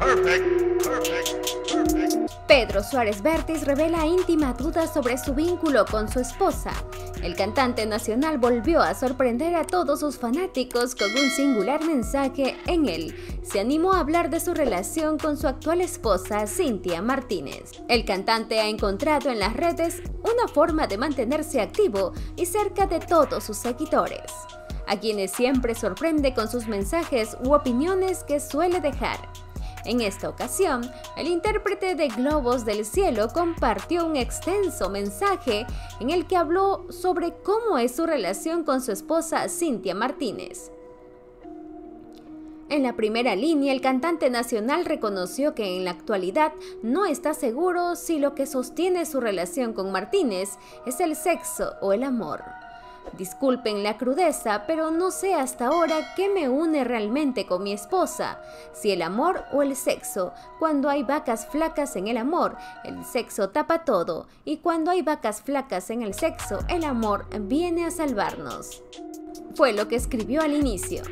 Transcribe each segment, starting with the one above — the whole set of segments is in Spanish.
Pedro Suárez Vértiz revela íntima duda sobre su vínculo con su esposa. El cantante nacional volvió a sorprender a todos sus fanáticos con un singular mensaje en él. Se animó a hablar de su relación con su actual esposa, Cintia Martínez. El cantante ha encontrado en las redes una forma de mantenerse activo y cerca de todos sus seguidores, a quienes siempre sorprende con sus mensajes u opiniones que suele dejar. En esta ocasión, el intérprete de Globos del Cielo compartió un extenso mensaje en el que habló sobre cómo es su relación con su esposa Cintia Martínez. En la primera línea, el cantante nacional reconoció que en la actualidad no está seguro si lo que sostiene su relación con Martínez es el sexo o el amor. Disculpen la crudeza, pero no sé hasta ahora qué me une realmente con mi esposa, si el amor o el sexo. Cuando hay vacas flacas en el amor, el sexo tapa todo, y cuando hay vacas flacas en el sexo, el amor viene a salvarnos. Fue lo que escribió al inicio.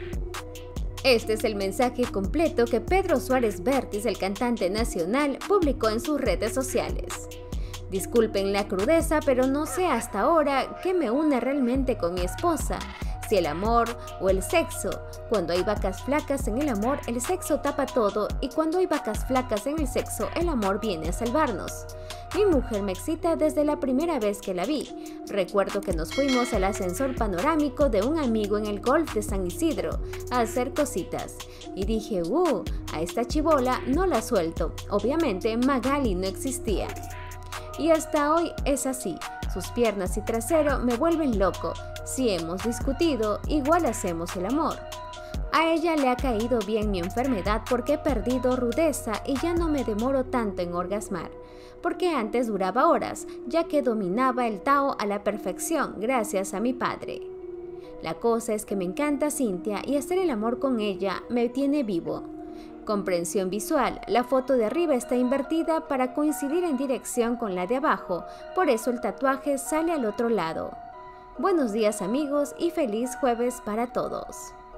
Este es el mensaje completo que Pedro Suárez Vértiz, el cantante nacional, publicó en sus redes sociales. Disculpen la crudeza, pero no sé hasta ahora qué me une realmente con mi esposa, si el amor o el sexo. Cuando hay vacas flacas en el amor, el sexo tapa todo, y cuando hay vacas flacas en el sexo, el amor viene a salvarnos. Mi mujer me excita desde la primera vez que la vi. Recuerdo que nos fuimos al ascensor panorámico de un amigo en el Golf de San Isidro a hacer cositas. Y dije, a esta chibola no la suelto. Obviamente Magali no existía. Y hasta hoy es así. Sus piernas y trasero me vuelven loco. Si hemos discutido, igual hacemos el amor. A ella le ha caído bien mi enfermedad porque he perdido rudeza y ya no me demoro tanto en orgasmar, porque antes duraba horas, ya que dominaba el Tao a la perfección gracias a mi padre. La cosa es que me encanta Cintia y hacer el amor con ella me tiene vivo. Comprensión visual, la foto de arriba está invertida para coincidir en dirección con la de abajo, por eso el tatuaje sale al otro lado. Buenos días amigos y feliz jueves para todos.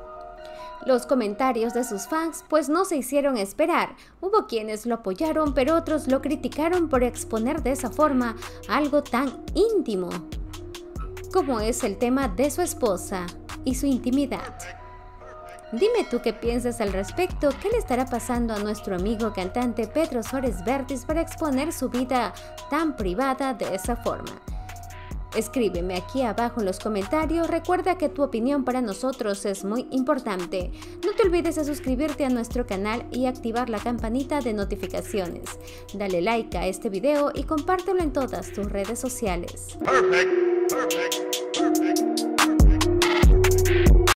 Los comentarios de sus fans pues no se hicieron esperar. Hubo quienes lo apoyaron, pero otros lo criticaron por exponer de esa forma algo tan íntimo como es el tema de su esposa y su intimidad. Dime tú qué piensas al respecto, qué le estará pasando a nuestro amigo cantante Pedro Suárez Vértiz para exponer su vida tan privada de esa forma. Escríbeme aquí abajo en los comentarios, recuerda que tu opinión para nosotros es muy importante. No te olvides de suscribirte a nuestro canal y activar la campanita de notificaciones. Dale like a este video y compártelo en todas tus redes sociales. Perfect.